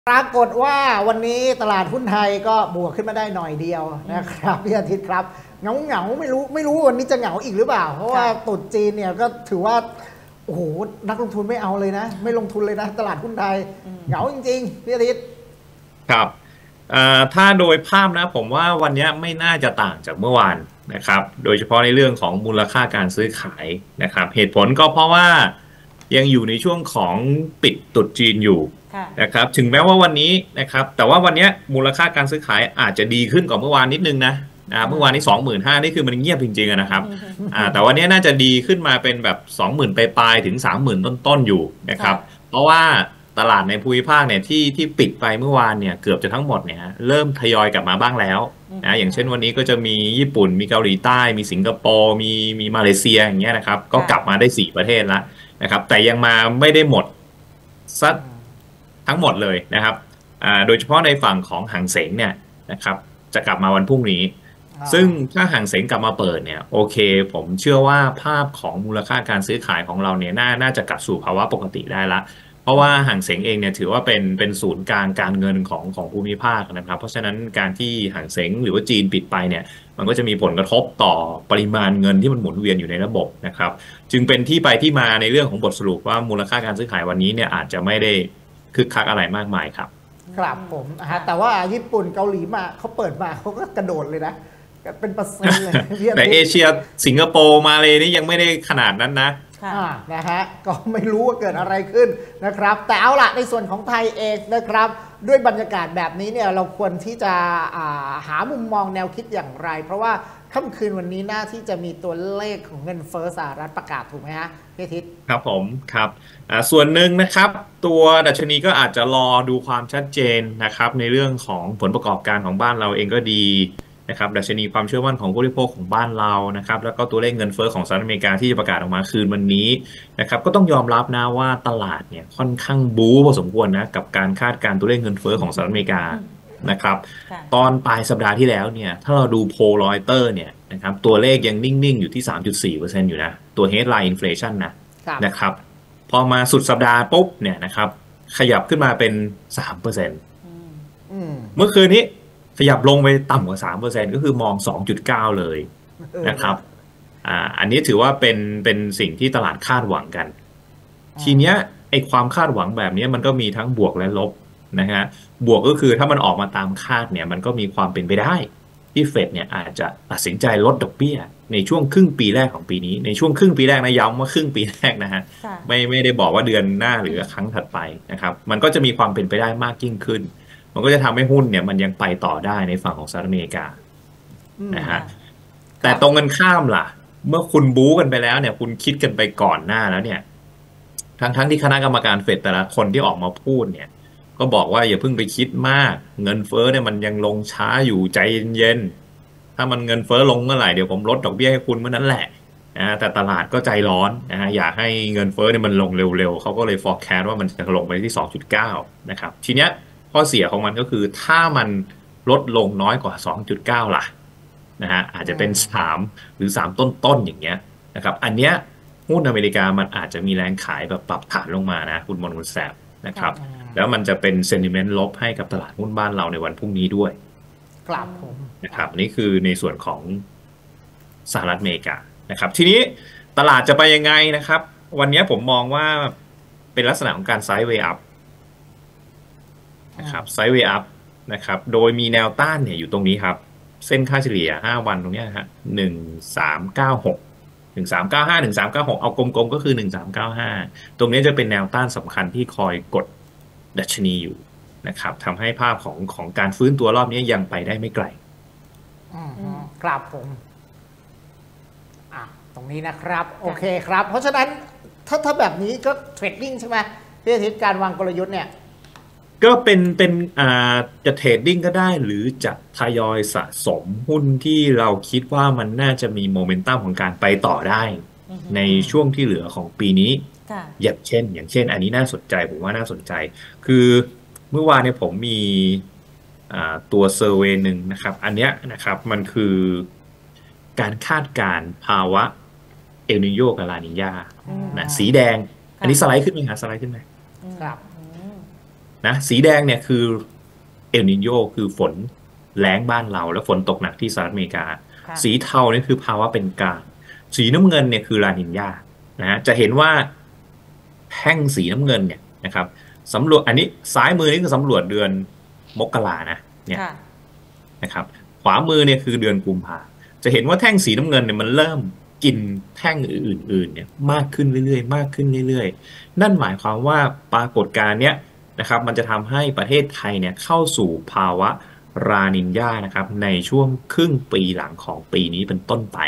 ปรากฏว่าวันนี้ตลาดหุ้นไทยก็บวกขึ้นมาได้หน่อยเดียวนะครับพี่อาทิตย์ครับเหงาไม่รู้วันนี้จะเหงาอีกหรือเปล่าเพราะว่าตรุษจีนเนี่ยก็ถือว่าโอ้โหนักลงทุนไม่เอาเลยนะไม่ลงทุนเลยนะตลาดหุ้นไทยเหงาจริงๆพี่อาทิตย์ครับถ้าโดยภาพนะผมว่าวันนี้ไม่น่าจะต่างจากเมื่อวานนะครับโดยเฉพาะในเรื่องของมูลค่าการซื้อขายนะครับเหตุผลก็เพราะว่ายังอยู่ในช่วงของปิดตรุษจีนอยู่นะครับถึงแม้ว่าวันนี้นะครับแต่ว่าวันนี้มูลค่าการซื้อขายอาจจะดีขึ้นกว่าเมื่อวานนิดนึงนะเมื่อวานนี้25,000นี่คือมันเงียบจริงๆนะครับแต่วันนี้น่าจะดีขึ้นมาเป็นแบบ20,000ปลายๆถึง30,000ต้นๆอยู่นะครับเพราะว่าตลาดในภูมิภาคเนี่ยที่ปิดไปเมื่อวานเนี่ยเกือบจะทั้งหมดเนี่ยเริ่มทยอยกลับมาบ้างแล้วนะอย่างเช่นวันนี้ก็จะมีญี่ปุ่นมีเกาหลีใต้มีสิงคโปร์มีมาเลเซียอย่างเงี้ยนะครับก็กลับมาได้4ประเทศแล้วนะครับแต่ยังมาไม่ได้หมดซะทั้งหมดเลยนะครับโดยเฉพาะในฝั่งของหางเส็งเนี่ยนะครับจะกลับมาวันพรุ่งนี้ซึ่งถ้าหางเส็งกลับมาเปิดเนี่ยโอเคผมเชื่อว่าภาพของมูลค่าการซื้อขายของเราเนี่ยน่าจะกลับสู่ภาวะปกติได้ละเพราะว่าหางเส็งเองเนี่ยถือว่าเป็นศูนย์กลางการเงินของภูมิภาคนะครับเพราะฉะนั้นการที่หางเส็งหรือว่าจีนปิดไปเนี่ยมันก็จะมีผลกระทบต่อปริมาณเงินที่มันหมุนเวียนอยู่ในระบบนะครับจึงเป็นที่ไปที่มาในเรื่องของบทสรุปว่ามูลค่าการซื้อขายวันนี้เนี่ยอาจจะไม่ได้คึกคักอะไรมากมายครับครับผมแต่ว่าญี่ปุ่นเกาหลีมาเขาเปิดมาเขาก็กระโดดเลยนะเป็นเปอร์เซ็นต์เลยแต่เอเชียสิงคโปร์มาเลยนี่ยังไม่ได้ขนาดนั้นนะนะฮะก็ไม่รู้ว่าเกิดอะไรขึ้นนะครับแต่เอาละในส่วนของไทยเองนะครับด้วยบรรยากาศแบบนี้เนี่ยเราควรที่จะหามุมมองแนวคิดอย่างไรเพราะว่าค่ำคืนวันนี้น่าที่จะมีตัวเลขของเงินเฟ้อสหรัฐประกาศถูกไหมฮะพี่ทิศครับผมครับส่วนหนึ่งนะครับตัวดัชนีก็อาจจะรอดูความชัดเจนนะครับในเรื่องของผลประกอบการของบ้านเราเองก็ดีนะครับดัชนีความเชื่อมั่นของผู้บริโภคของบ้านเรานะครับแล้วก็ตัวเลขเงินเฟ้อของสหรัฐอเมริกาที่จะประกาศออกมาคืนวันนี้นะครับก็ต้องยอมรับนะว่าตลาดเนี่ยค่อนข้างบู๊พอสมควรนะกับการคาดการณ์ตัวเลขเงินเฟ้อของสหรัฐอเมริกานะครับตอนปลายสัปดาห์ที่แล้วเนี่ยถ้าเราดูโพลรอยเตอร์เนี่ยนะครับตัวเลขยังนิ่งๆอยู่ที่ 3.4% อยู่นะตัว headline inflation นะครับพอมาสุดสัปดาห์ปุ๊บเนี่ยนะครับขยับขึ้นมาเป็น 3%เมื่อคืนนี้ขยับลงไปต่ำกว่า 3% ก็คือมอง 2.9 เลยนะครับอันนี้ถือว่าเป็นสิ่งที่ตลาดคาดหวังกันทีเนี้ยไอความคาดหวังแบบนี้มันก็มีทั้งบวกและลบนะฮะบวกก็คือถ้ามันออกมาตามคาดเนี่ยมันก็มีความเป็นไปได้ที่เฟดเนี่ยอาจจะตัดสินใจลดดอกเบี้ยในช่วงครึ่งปีแรกของปีนี้ในช่วงครึ่งปีแรกนะย้ำว่าครึ่งปีแรกนะฮะไม่ได้บอกว่าเดือนหน้าหรือครั้งถัดไปนะครับมันก็จะมีความเป็นไปได้มากยิ่งขึ้นมันก็จะทำให้หุ้นเนี่ยมันยังไปต่อได้ในฝั่งของสหรัฐอเมริกานะฮะแต่ตรงกันข้ามล่ะเมื่อคุณบู๊กันไปแล้วเนี่ยคุณคิดกันไปก่อนหน้าแล้วเนี่ยทั้งที่คณะกรรมการเฟดแต่ละคนที่ออกมาพูดเนี่ยก็บอกว่าอย่าเพิ่งไปคิดมากเงินเฟ้อเนี่ยมันยังลงช้าอยู่ใจเย็นๆถ้ามันเงินเฟ้อลงเมื่อไหร่เดี๋ยวผมลดดอกเบี้ยให้คุณเมื่อนั้นแหละแต่ตลาดก็ใจร้อนอยากให้เงินเฟ้อเนี่ยมันลงเร็วๆเขาก็เลย forecast ว่ามันจะลงไปที่ 2.9 นะครับทีเนี้ยข้อเสียของมันก็คือถ้ามันลดลงน้อยกว่า 2.9 ล่ะนะฮะอาจจะเป็น3หรือ3ต้นๆอย่างเงี้ยนะครับอันเนี้ยหุ้นอเมริกามันอาจจะมีแรงขายแบบปรับฐานลงมานะคุณมนต์แสบนะครับแล้วมันจะเป็นเซนติเมนต์ลบให้กับตลาดหุ้นบ้านเราในวันพรุ่งนี้ด้วยครับผมนะครับนี่คือในส่วนของสหรัฐอเมริกานะครับทีนี้ตลาดจะไปยังไงนะครับวันนี้ผมมองว่าเป็นลักษณะของการไซด์เวย์อัพนะครับไซด์เวย์อัพนะครับโดยมีแนวต้านเนี่ยอยู่ตรงนี้ครับเส้นค่าเฉลี่ย5วันตรงนี้ฮะ1396 1395 1396เอากลมๆก็คือ1395ตรงนี้จะเป็นแนวต้านสำคัญที่คอยกดดัชนีอยู่นะครับทำให้ภาพของการฟื้นตัวรอบนี้ยังไปได้ไม่ไกลครับผมตรงนี้นะครับโอเคครับเพราะฉะนั้นถ้าแบบนี้ก็เทรดดิ้งใช่ไหมพี่อาทิตย์การวางกลยุทธ์เนี่ยก็เป็นจะเทรดดิ้งก็ได้หรือจะทยอยสะสมหุ้นที่เราคิดว่ามันน่าจะมีโมเมนตัมของการไปต่อได้ในช่วงที่เหลือของปีนี้อย่างเช่นอันนี้น่าสนใจผมว่าน่าสนใจคือเมื่อวานเนี่ยผมมีตัวเซอร์เวย์หนึ่งนะครับอันเนี้ยนะครับมันคือการคาดการณ์ภาวะเอลนิโญกับลานิญานะสีแดงอันนี้สไลด์ขึ้นไหมครับสไลด์ขึ้นไหมครับนะสีแดงเนี่ยคือเอลนิโญคือฝนแล้งบ้านเราและฝนตกหนักที่สหรัฐอเมริกาค่ะสีเทาเนี่ยคือภาวะเป็นกลางสีน้ำเงินเนี่ยคือลานิญญานะจะเห็นว่าแท่งสีน้ำเงินเนี่ยนะครับสำรวจอันนี้ซ้ายมือนี่คือสำรวจเดือนมกรานะเนี่ยค่ะนะครับขวามือเนี่ยคือเดือนกุมภาจะเห็นว่าแท่งสีน้ำเงินเนี่ยมันเริ่มกินแท่งอื่นๆเนี่ยมากขึ้นเรื่อยๆมากขึ้นเรื่อยๆนั่นหมายความว่าปรากฏการณ์เนี้ยนะครับมันจะทำให้ประเทศไทยเนี่ยเข้าสู่ภาวะรานิญญานะครับในช่วงครึ่งปีหลังของปีนี้เป็นต้นไป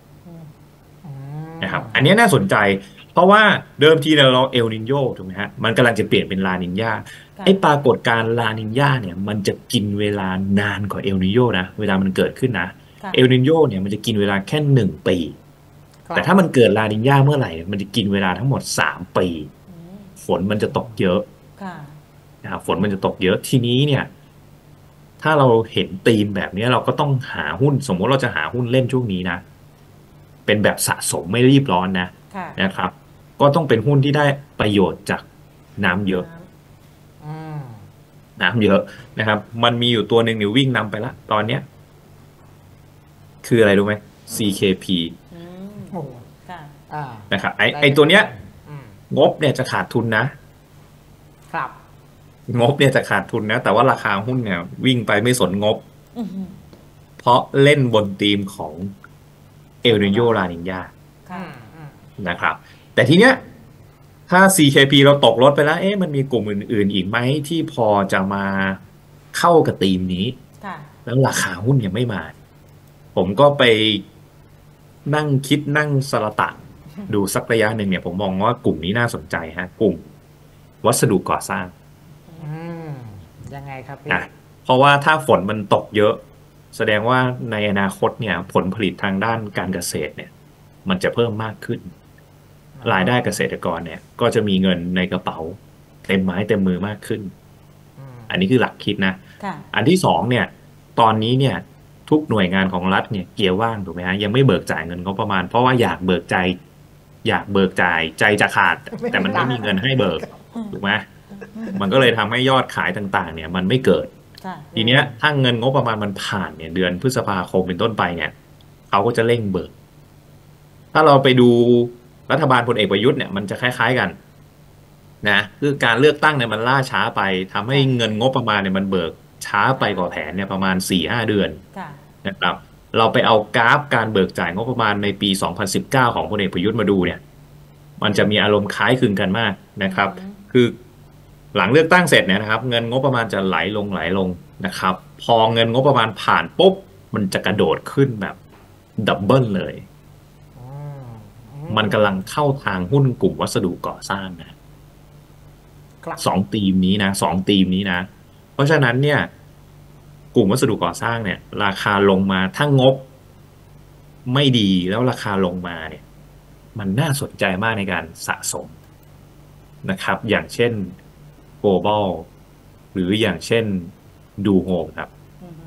นะครับอันนี้น่าสนใจเพราะว่าเดิมทีเราเอลนิโญถูกไหมฮะมันกำลังจะเปลี่ยนเป็นลานิญญาค่ะไอ้ปรากฏการณ์ลานิญญาเนี่ยมันจะกินเวลานานกว่าเอลนิโญนะเวลามันเกิดขึ้นนะค่ะเอลนิโญเนี่ยมันจะกินเวลาแค่1 ปีครับแต่ถ้ามันเกิดลานิญญาเมื่อไหร่มันจะกินเวลาทั้งหมด3 ปีอืมฝนมันจะตกเยอะค่ะนะครับฝนมันจะตกเยอะทีนี้เนี่ยถ้าเราเห็นธีมแบบนี้เราก็ต้องหาหุ้นสมมติเราจะหาหุ้นเล่นช่วงนี้นะเป็นแบบสะสมไม่รีบร้อนนะค่ะนะครับ ก็ต้องเป็นหุ้นที่ได้ประโยชน์จากน้ำเยอะอืมน้ำเยอะนะครับ มันมีอยู่ตัวหนึ่งเนี่ยวิ่งนำไปละตอนเนี้ย คืออะไรรู้ไหม CKP อืมโอ้ค่ะอ่านะครับไอตัวเนี้ยอืมงบเนี่ยจะขาดทุนนะครับงบเนี่ยจะขาดทุนนะ แต่ว่าราคาหุ้นเนี่ยวิ่งไปไม่สนงบอืมเพราะเล่นบนธีมของเอลนิโญลานิญญาค่ะนะครับ แต่ทีเนี้ยถ้า CKP เราตกรถไปแล้วเอ๊ะมันมีกลุ่มอื่นๆอีกไหมที่พอจะมาเข้ากับธีมนี้ค่ะแล้วราคาหุ้นยังไม่มา ผมก็ไปนั่งคิดนั่งสละตะดูสักระยะหนึ่งเนี่ย ผมมองว่ากลุ่มนี้น่าสนใจฮะ กลุ่มวัสดุก่อสร้างอืมยังไงครับพี่นะเพราะว่าถ้าฝนมันตกเยอะ แสดงว่าในอนาคตเนี่ย ผลผลิตทางด้านการเกษตรเนี่ย มันจะเพิ่มมากขึ้น รายได้เกษตรกรเนี่ย ก็จะมีเงินในกระเป๋า เต็มไม้เต็มมือมากขึ้นอืมอันนี้คือหลักคิดนะค่ะอันที่สองเนี่ย ตอนนี้เนี่ย ทุกหน่วยงานของรัฐเนี่ยเกียร์ว่างถูกไหมฮะยังไม่เบิกจ่ายเงินงบประมาณเพราะว่าอยากเบิกจ่ายใจจะขาด แต่มันไม่มีเงินให้เบิกถูกไหมมันก็เลยทำให้ยอดขายต่างๆ เนี่ยมันไม่เกิดค่ะทีเนี้ยถ้าเงินงบประมาณมันผ่านเนี่ยเดือนพฤษภาคมเป็นต้นไปเนี่ยเขาก็จะเร่งเบิก ถ้าเราไปดูรัฐบาลพลเอกประยุทธ์เนี่ยมันจะคล้ายๆกันนะคือการเลือกตั้งเนี่ยมันล่าช้าไปทำให้เงินงบประมาณเนี่ยมันเบิกช้าไปกว่าแผนเนี่ยประมาณ 4-5 เดือนค่ะนะครับเราไปเอากราฟการเบิกจ่ายงบประมาณในปี 2019 ของพลเอกประยุทธ์มาดูเนี่ยมันจะมีอารมณ์คล้ายคลึงกันมากนะครับ คือหลังเลือกตั้งเสร็จเนี่ยนะครับ เงินงบประมาณจะไหลลงนะครับ พอเงินงบประมาณผ่านปุ๊บมันจะกระโดดขึ้นแบบดับเบิลเลยอืมมันกำลังเข้าทางหุ้นกลุ่มวัสดุก่อสร้างนะครับ สองธีมนี้นะ เพราะฉะนั้นเนี่ย กลุ่มวัสดุก่อสร้างเนี่ย ราคาลงมาถ้างบไม่ดีแล้วราคาลงมาเนี่ย มันน่าสนใจมากในการสะสมนะครับ อย่างเช่น Global หรืออย่างเช่นดูโฮมครับอืม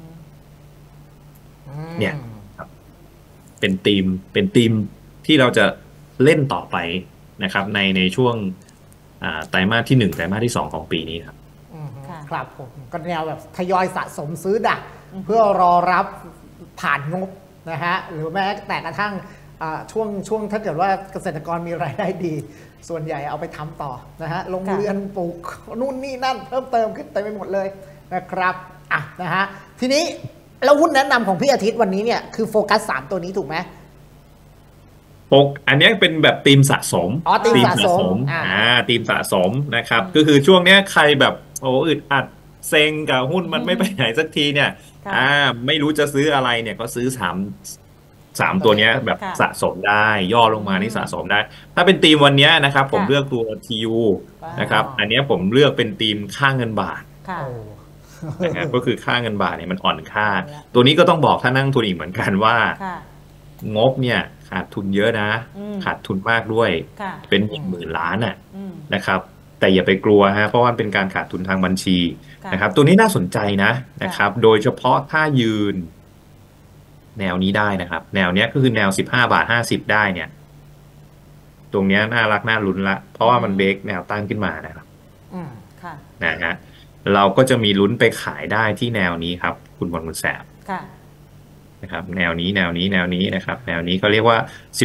เนี่ย เป็นธีมที่เราจะเล่นต่อไปนะครับ ในช่วงไตรมาสที่ 1ไตรมาสที่ 2ของปีนี้ครับอืมค่ะครับผมก็แนวแบบทยอยสะสมซื้อดักเพื่อรอรับผ่านงบนะฮะหรือแม้แต่กระทั่งช่วงถ้าเกิดว่าเกษตรกรมีรายได้ดี ส่วนใหญ่เอาไปทำต่อนะฮะลงเรือนปลูกนู่นนี่นั่นเพิ่มเติมขึ้นเต็มไปหมดเลยนะครับอ่ะนะฮะทีนี้แล้วหุ้นแนะนำของพี่อาทิตย์วันนี้เนี่ยคือโฟกัส3ตัวนี้ถูกไหมอันนี้เป็นแบบธีมสะสมอ๋อธีมสะสมธีมสะสมนะครับ ก็คือช่วงเนี้ยใครแบบโอ้อึดอัดเซ็งกับหุ้นมันไม่ไปไหนสักทีเนี่ยค่ะไม่รู้จะซื้ออะไรเนี่ยก็ซื้อสามตัวเนี้ยแบบค่ะสะสมได้ย่อลงมานี่สะสมได้ ถ้าเป็นธีมวันเนี้ยนะครับ ผมค่ะเลือกตัว TU ว้าวนะครับ อันเนี้ยผมเลือกเป็นธีมค่าเงินบาทค่ะโอ้นะครับ ก็คือค่าเงินบาทเนี่ยมันอ่อนค่าเอาละตัวนี้ก็ต้องบอกถ้านั่งทุนอีกเหมือนกันว่าค่ะงบเนี่ยขาดทุนเยอะนะอืมขาดทุนมากด้วยค่ะเป็นหมื่นล้านน่ะอืมนะครับ แต่อย่าไปกลัวฮะเพราะว่าเป็นการขาดทุนทางบัญชีค่ะนะครับ ตัวนี้น่าสนใจนะครับ โดยเฉพาะถ้ายืน แนวนี้ได้นะครับ แนวเนี้ยก็คือแนว15.50 ได้เนี่ย ตรงเนี้ยน่ารักน่าลุ้นละเพราะว่ามันเบรกแนวตั้งขึ้นมานะครับอืมค่ะนะฮะเราก็จะมีลุ้นไปขายได้ที่แนวนี้ครับคุณบอลคุณแสบค่ะนะครับแนวนี้นะครับแนวนี้เขาเรียกว่า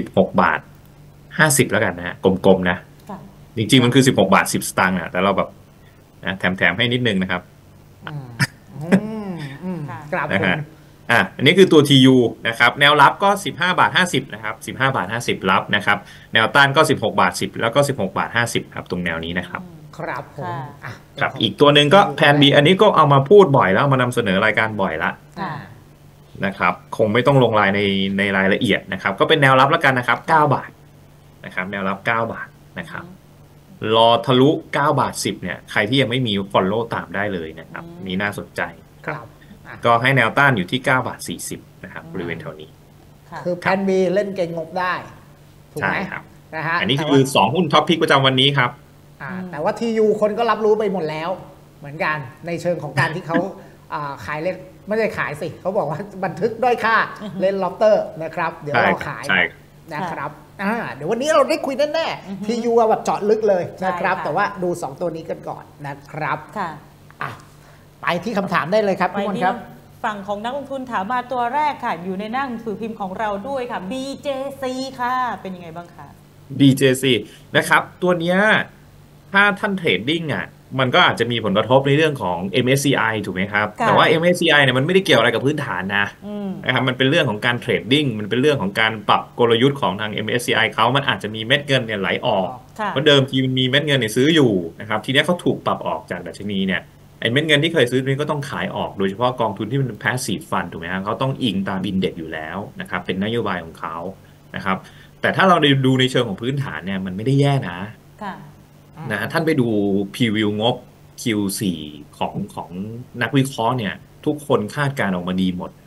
16.50 บาทแล้วกันนะกลมๆนะค่ะจริงๆมันคือ16.10 บาทอ่ะแต่เราแบบนะแถมให้นิดนึงนะครับอืมอืกราบนะผมฮะอันนี้คือตัว TU นะครับแนวรับก็15.50 บาทนะครับ15.50 บาทรับนะครับแนวต้านก็16.10 บาทแล้วก็16.50 บาทครับตรงแนวนี้นะครับครับผมครับอีกตัวหนึ่งก็แพน B อันนี้ก็เอามาพูดบ่อยแล้วมานำเสนอรายการบ่อยละนะครับคงไม่ต้องลงรายในรายละเอียดนะครับก็เป็นแนวรับแล้วกันนะครับ9 บาทนะครับแนวรับ9 บาทนะครับรอทะลุ9.10 บาทเนี่ยใครที่ยังไม่มี follow ตามได้เลยนะครับนี่น่าสนใจครับก็ให้แนวต้านอยู่ที่9.40 บาทนะครับบริเวณแถวนี้คือแพน B เล่นเก่งงบได้ถูกไหมครับนะฮะอันนี้คือ2หุ้นท็อปพิกประจำวันนี้ครับแต่ว่า TU คนก็รับรู้ไปหมดแล้วเหมือนกันในเชิงของการที่เขาขายเล่นไม่ได้ขายสิเขาบอกว่าบันทึกด้อยค่าเล่นล็อบเตอร์นะครับเดี๋ยวเราขายนะครับเดี๋ยววันนี้เราได้คุยแน่ๆ TU แบบเจาะลึกเลยนะครับแต่ว่าดู2ตัวนี้กันก่อนนะครับไปที่คำถามได้เลยครับพี่มนครับฝั่งของนักลงทุนถามมาตัวแรกค่ะอยู่ในหน้าหนังสือพิมพ์ของเราด้วยค่ะ BJC ค่ะเป็นยังไงบ้างคะ BJC นะครับตัวเนี้ยถ้าท่านเทรดดิ้งมันก็อาจจะมีผลกระทบในเรื่องของ MSCI ถูกไหมครับแต่ว่า MSCI เนี่ยมันไม่ได้เกี่ยวอะไรกับพื้นฐานนะครับมันเป็นเรื่องของการเทรดดิ้งมันเป็นเรื่องของการปรับกลยุทธ์ของทาง MSCI เขามันอาจจะมีเม็ดเงินเนี่ยไหลออกเพราะเดิมทีมันมีเม็ดเงินเนี่ยซื้ออยู่นะครับทีนี้เขาถูกปรับออกจากดัชนีเนี่ยไอ้เม็ดเงินที่เคยซื้อนี้ก็ต้องขายออกโดยเฉพาะกองทุนที่มัน passive fund ถูกไหมครับเขาต้องอิงตามอินเด็กซ์อยู่แล้วนะครับเป็นนโยบายของเขานะครับแต่ถ้าเราดูในเชิงของพื้นฐานเนี่ยมันไม่ได้แย่นะท่านไปดูพรีวิวงบ Q4 ของนักวิเคราะห์เนี่ยทุกคนคาดการออกมาดีหมด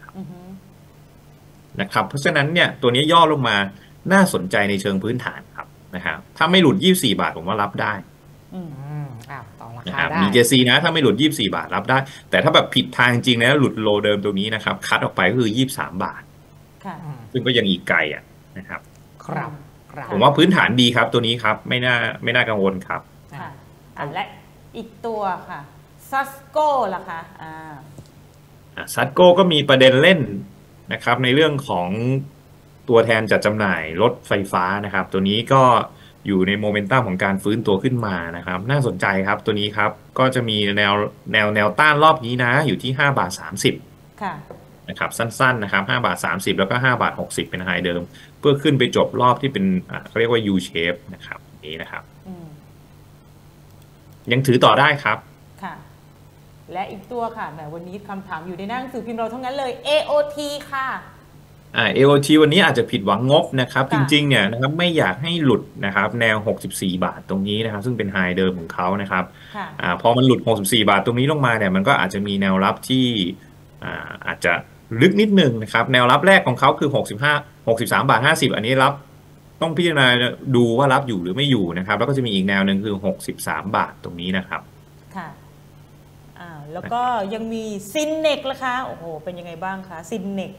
นะครับเพราะฉะนั้นเนี่ยตัวนี้ย่อลงมาน่าสนใจในเชิงพื้นฐานครับนะครับถ้าไม่หลุด24 บาทผมว่ารับได้ต่อราคาได้ BJC นะถ้าไม่หลุด24 บาทรับได้แต่ถ้าแบบผิดทางจริงนะหลุดโลเดิมตรงนี้นะครับคัดออกไปก็คือ23 บาทซึ่งก็ยังอีกไกลนะครับผมว่าพื้นฐานดีครับตัวนี้ครับไม่น่ากังวลครับและอีกตัวค่ะซัสโก้ล่ะคะซัสโก้ก็มีประเด็นเล่นนะครับในเรื่องของตัวแทนจัดจำหน่ายรถไฟฟ้านะครับตัวนี้ก็อยู่ในโมเมนตัมของการฟื้นตัวขึ้นมานะครับน่าสนใจครับตัวนี้ครับก็จะมีแนวต้านรอบนี้นะอยู่ที่5.30 บาทนะครับสั้นๆนะครับ5.30 บาทแล้วก็5.60 บาทเป็นไฮเดิมเพื่อขึ้นไปจบรอบที่เป็นเขาเรียกว่า U shape นะครับนี้นะครับยังถือต่อได้ครับค่ะและอีกตัวค่ะแหมวันนี้คำถามอยู่ในหน้าหนังสือพิมพ์เราทั้งนั้นเลย AOT ค่ะ AOT วันนี้อาจจะผิดหวังงบนะครับจริงๆเนี่ยนะครับไม่อยากให้หลุดนะครับแนว64 บาทตรงนี้นะครับซึ่งเป็นไฮเดิมของเขานะครับพอมันหลุด64 บาทตรงนี้ลงมาเนี่ยมันก็อาจจะมีแนวรับที่อาจจะลึกนิดนึงนะครับแนวรับแรกของเขาคือ63.50 อันนี้รับต้องพิจารณาดูว่ารับอยู่หรือไม่อยู่นะครับแล้วก็จะมีอีกแนวหนึ่งคือ63 บาทตรงนี้นะครับค่ะแล้วก็ยังมีซินเนกล่ะคะโอ้โหเป็นยังไงบ้างคะซินเน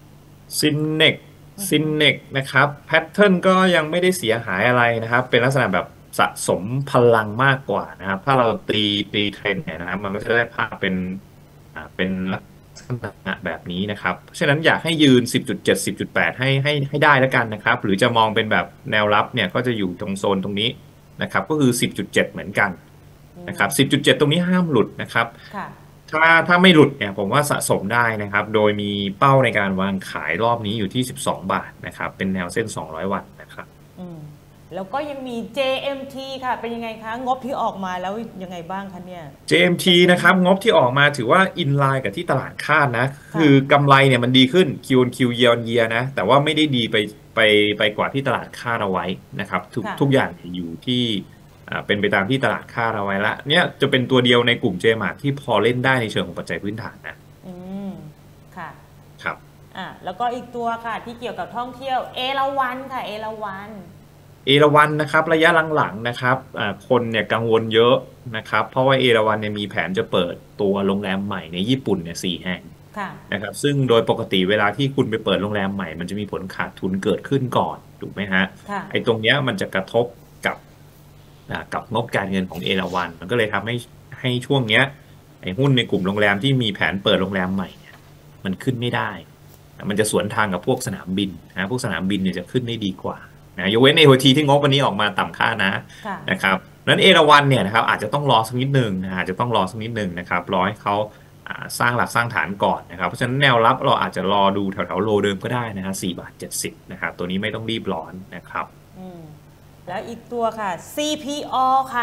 กนะครับแพทเทิร์นก็ยังไม่ได้เสียหายอะไรนะครับเป็นลักษณะแบบสะสมพลังมากกว่านะครับถ้าเราตีเทรนเนี่ยนะครับมันก็จะได้ภาพเป็นลักษณะแบบนี้นะครับเพราะฉะนั้นอยากให้ยืน 10.7 10.8 ให้ได้แล้วกันนะครับหรือจะมองเป็นแบบแนวรับเนี่ยก็จะอยู่ตรงโซนตรงนี้นะครับก็คือ 10.7 เหมือนกันนะครับ 10.7 ตรงนี้ห้ามหลุดนะครับถ้าไม่หลุดเนี่ยผมว่าสะสมได้นะครับโดยมีเป้าในการวางขายรอบนี้อยู่ที่12 บาทนะครับเป็นแนวเส้น200 วัตต์นะครับแล้วก็ยังมี JMT ค่ะเป็นยังไงคะงบที่ออกมาแล้วยังไงบ้างคะเนี่ย JMT นะครับงบที่ออกมาถือว่าอินไลน์กับที่ตลาดคาดนะคือกำไรเนี่ยมันดีขึ้น Q-on-Q year on year นะแต่ว่าไม่ได้ดีไปกว่าที่ตลาดคาดเอาไว้นะครับทุกอย่างอยู่ที่เป็นไปตามที่ตลาดคาดเอาไว้ละเนี่ยจะเป็นตัวเดียวในกลุ่ม JMart ที่พอเล่นได้ในเชิงของปัจจัยพื้นฐานนะค่ะครับแล้วก็อีกตัวค่ะที่เกี่ยวกับท่องเที่ยวเอราวัณค่ะเอราวัณนะครับระยะหลังๆนะครับคนเนี่ยกังวลเยอะนะครับเพราะว่าเอราวัณเนี่ยมีแผนจะเปิดตัวโรงแรมใหม่ในญี่ปุ่นเนี่ย4 แห่งนะครับซึ่งโดยปกติเวลาที่คุณไปเปิดโรงแรมใหม่มันจะมีผลขาดทุนเกิดขึ้นก่อนถูกไหมฮะไอ้ตรงเนี้ยมันจะกระทบกับงบการเงินของเอราวัณมันก็เลยทำให้ช่วงเนี้ยไอ้หุ้นในกลุ่มโรงแรมที่มีแผนเปิดโรงแรมใหม่เนี่ยมันขึ้นไม่ได้มันจะสวนทางกับพวกสนามบินนะพวกสนามบินเนี่ยจะขึ้นได้ดีกว่านะยกเว้น AOT ที่งบวันนี้ออกมาต่ำค่านะครับนั้นเอราวัณเนี่ยนะครับอาจจะต้องรอสักนิดหนึ่งอาจจะต้องรอสักนิดหนึ่งนะครับรอให้เขาสร้างหลักสร้างฐานก่อนนะครับเพราะฉะนั้นแนวรับเราอาจจะรอดูแถวๆโลเดิมก็ได้นะฮะ4.70 บาทนะครับตัวนี้ไม่ต้องรีบร้อนนะครับแล้วอีกตัวค่ะ CPO ค่ะ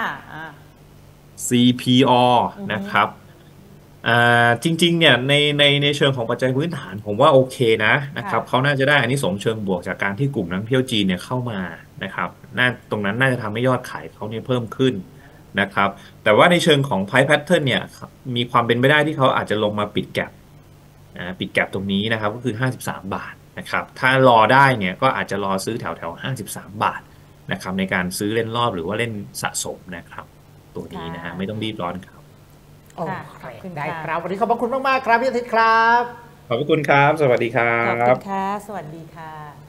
CPO นะครับจริงๆเนี่ยในเชิงของปัจจัยพื้นฐานผมว่าโอเคนะครับเขาน่าจะได้อานิสงส์เชิงบวกจากการที่กลุ่มนักท่องเที่ยวจีนเนี่ยเข้ามานะครับตรงนั้นน่าจะทำให้ยอดขายเขาเนี่ยเพิ่มขึ้นนะครับแต่ว่าในเชิงของ price pattern เนี่ยมีความเป็นไปได้ที่เขาอาจจะลงมาปิดแก็ปตรงนี้นะครับก็คือ53 บาทนะครับถ้ารอได้เนี่ยก็อาจจะรอซื้อแถว53 บาทนะครับในการซื้อเล่นรอบหรือว่าเล่นสะสมนะครับตัวนี้นะฮะไม่ต้องรีบร้อนครับโอเคได้ครับวันนี้ขอบพระคุณมากๆครับพี่อาทิตย์ครับขอบคุณครับสวัสดีครับขอบคุณค่ะสวัสดีค่ะ